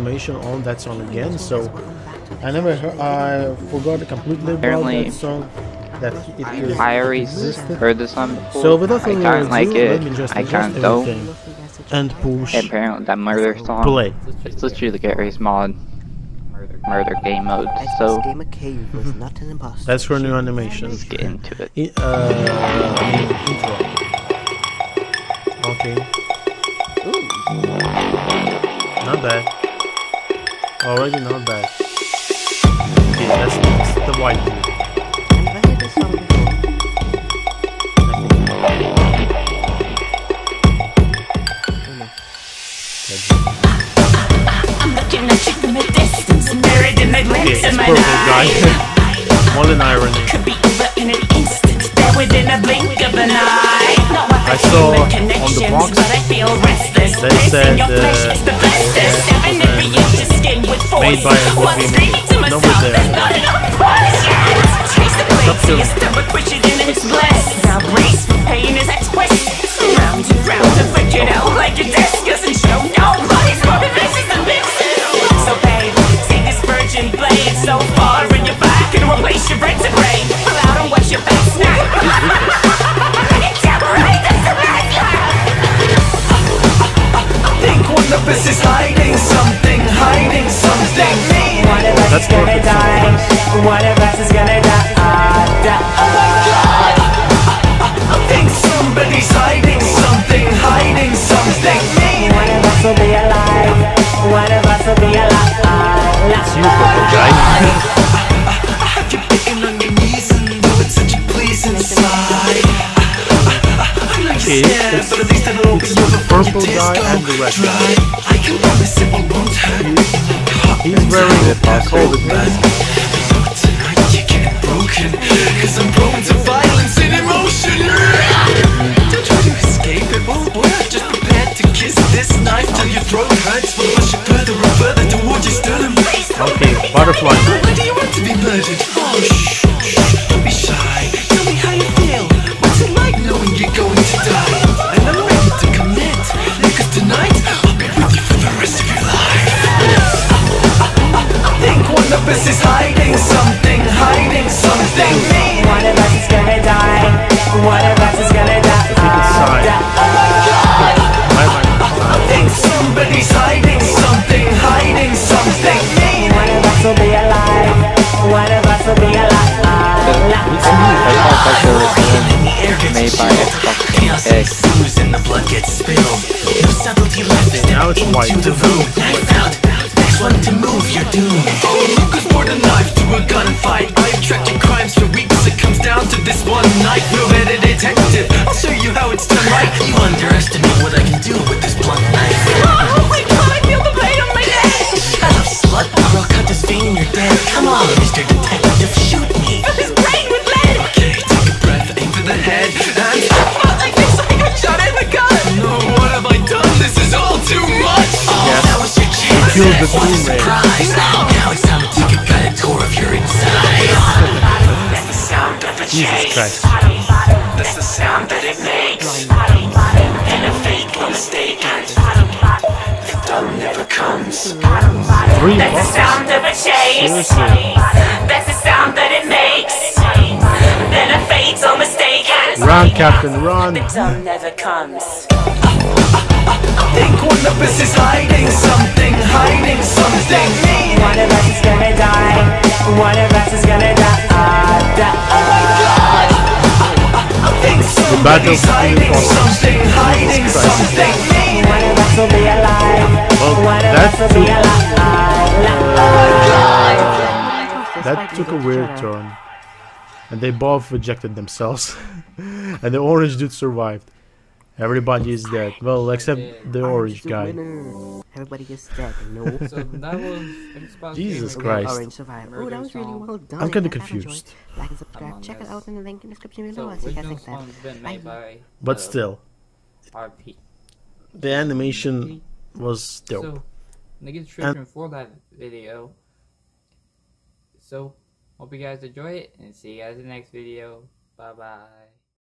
animation on that song again, so I never heard, I forgot completely about Apparently, that song. That I already heard this song before. So without I further kind of like ado, it. let me just I adjust kind of don't. everything and push Apparently, that murder song. play. It's literally the Gary's mod murder game mode. So That's her new animation. let's get into it. Intro. Okay. Not bad. Already not bad. Okay, that's the white view. Okay, it's purple, guys. More than irony. I saw on the box they said made by a movie. Nobody there. Stop filming. So far in your back and replace your brains and brain. Pull out and watch your back snap. I think one of us is hiding something, hiding something. One of us is gonna die. One of us is gonna die. I think somebody's hiding something, hiding something. One of us will be alive. One of us will be alive. It's you, purple guy. I have you picking on your knees and though it's such a pleasing sight. I know you're scared, but at least I don't open your Purple guy and the red guy. I can promise it won't hurt. He's wearing a COVID mask. Tonight you're getting broken, cause I'm prone to violence and emotion. Don't try to escape it, won't work. Just prepare to kiss this knife till your throat hurts. We'll push it further and further towards your sternum. Okay, butterfly. Why do you want to be murdered? Oh, shh, don't be shy. Tell me how you feel. What's it like knowing you're going to die? And I'm ready to commit, because tonight I'll be with you for the rest of your life. I think one of us is hiding something, hiding something. One of us is gonna die. One of us is gonna die. I think somebody's hiding something, hiding something. One of us will be alive. One of us will be alive. Made by Xbox X. And the blood gets spilled. No subtlety left to Now it's white. into the room. Knife out. Next one to move, you're doomed. Oh, look who's poured a knife to a gunfight. I've tracked your crimes for weeks. It comes down to this one night. No-headed detective. I'll show you how it's done right. You underestimate what I can do with this blunt knife. Oh my God, I feel the blade on my neck. Shut up, slut, or I'll cut this vein in your dead. Come on, Mr. Detective, shoot me. Fill his brain with lead. Okay, take a breath, aim for the head, and like this, I got shot in the gun. No, what have I done? This is all too much. Oh, that was your chance. Killed the What a teammate. surprise. Now it's time to take a guided tour of your inside. That's the sound of a Jesus chase. Christ. That's the sound that it makes. And a fateful mistake. The dawn never comes. 3 That's the bucks. sound of a chase. Seriously. That's the sound that it makes. Then a fatal mistake. Run, Captain, run. The dawn never comes. I think one of us is hiding something, hiding something. One of us is gonna die. One of us is gonna die. I think somebody's hiding something, hiding something. One of us will be alive. One of us will be alive. That took a weird turn. And they both ejected themselves. And the orange dude survived. Everybody is dead. Well, except the orange guy. Everybody is dead, no? So that was Xbox Jesus Gamer Christ. Orange survived. Oh, that was really well done. I'm kinda If you have enjoyed, confused. like and subscribe. Among Check it Us. out in the link in the description So below. I'll see you guys original next time. song's been made by But still, RP. the animation was dope. So link in the description for that video. So hope you guys enjoy it and see you guys in the next video. Bye bye.